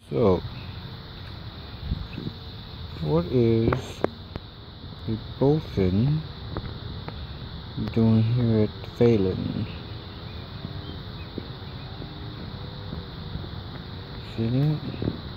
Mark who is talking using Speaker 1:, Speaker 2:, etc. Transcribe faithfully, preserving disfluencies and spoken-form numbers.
Speaker 1: So, what is a Bowfin doing here at Phalen? See it?